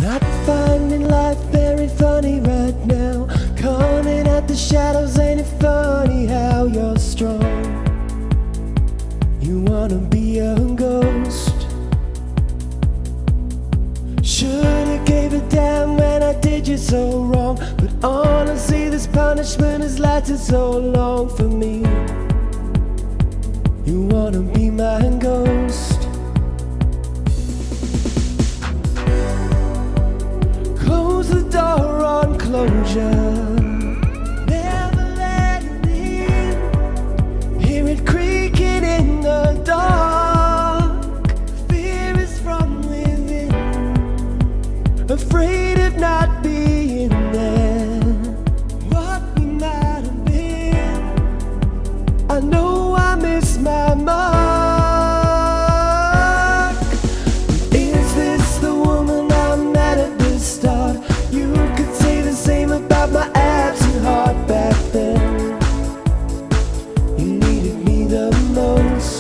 Not finding life very funny right now. Coming at the shadows, ain't it funny how you're strong? You wanna be a ghost. Should've gave a damn when I did you so wrong, but honestly this punishment has lasted so long for me. You wanna be my ghost. Close the door on closure, never let it in. Hear it creaking in the dark. Fear is from within, afraid of not being there. What we might have been. I know I miss my mark. Is this the woman I met at the start? You could say the same about my absent heart back then. You needed me the most.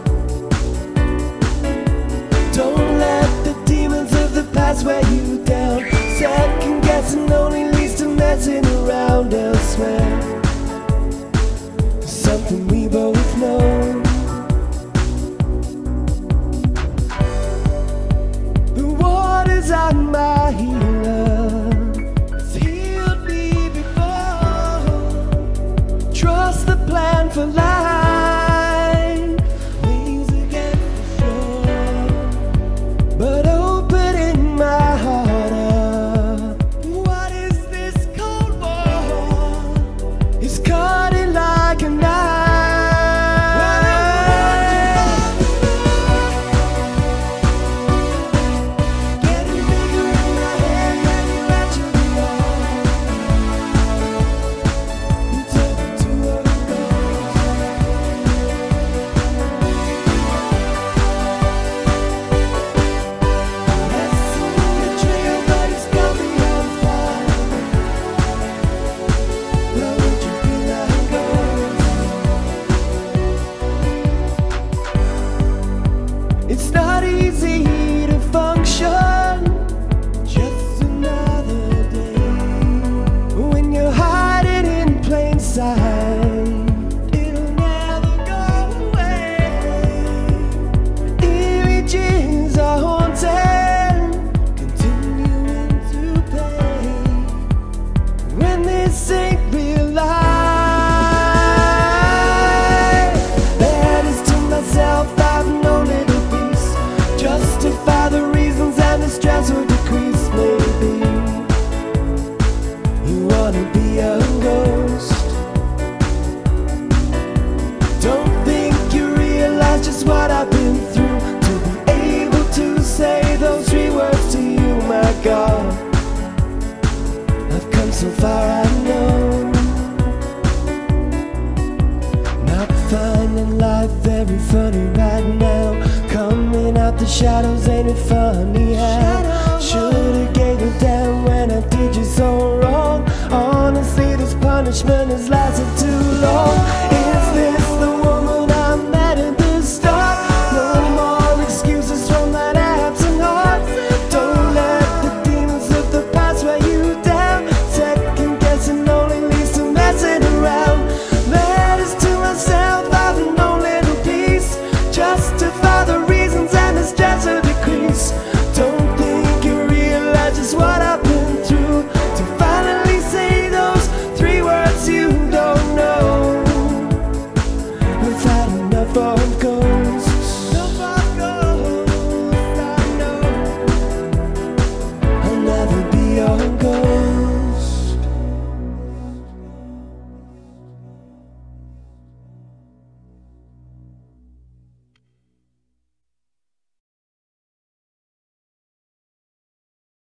Don't let the demons of the past wear you down. Second guessing only leads to messing around elsewhere. Something we both know. The waters are my healer. It's healed me before. Trust the plan for life. Waves again for sure. But opening my heart up. What is this cold war? It's cutting like a knife. Getting bigger in my head when you actually are. You turn into a ghost. Less on the trail, but it's got me on fire. Why would you be like ghost? It's not easy